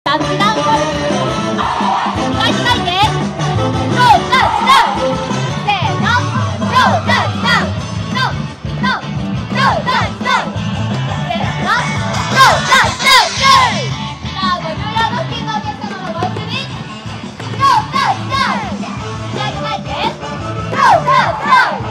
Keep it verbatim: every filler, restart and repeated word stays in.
タッチダウン。返しないで。ノータッチダウン。せーの。ノータッチダウン。ノーノーノータッチダウン。せーの。ノータッチダウン。さあごじゅうヤード付近のお客様のご一緒に。ノータッチダウン。左に返って。ノータッチダウン。